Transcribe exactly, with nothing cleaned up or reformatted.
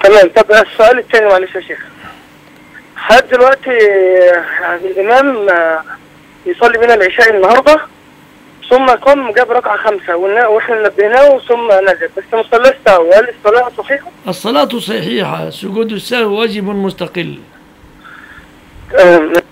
تمام. طب السؤال الثاني معلش يا شيخ، حد دلوقتي يعني الإمام يصلي بنا العشاء النهارده ثم قام جاب ركعة خمسة واحنا نبهناه ثم نزل بس ما صلاش سهو، هل الصلاة صحيحة؟ الصلاة صحيحة، سجود السهو واجب مستقل. آه